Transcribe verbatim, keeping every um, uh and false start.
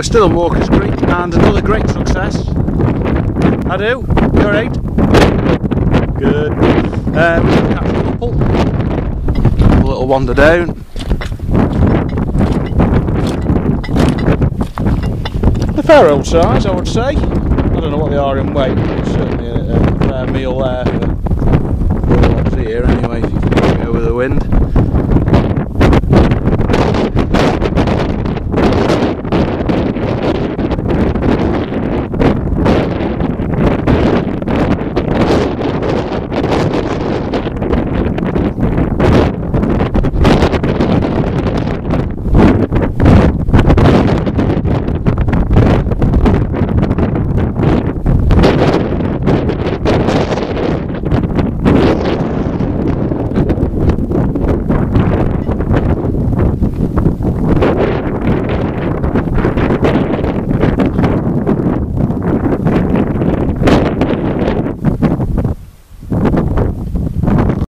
still on Walker's Creek and another great success. I do. You alright? Good. Uh, we're going to catch a couple. A little wander down. A fair old size, I would say. I don't know what they are in weight, but it's certainly a, a fair meal there for what's here anyway, if you can go with the wind.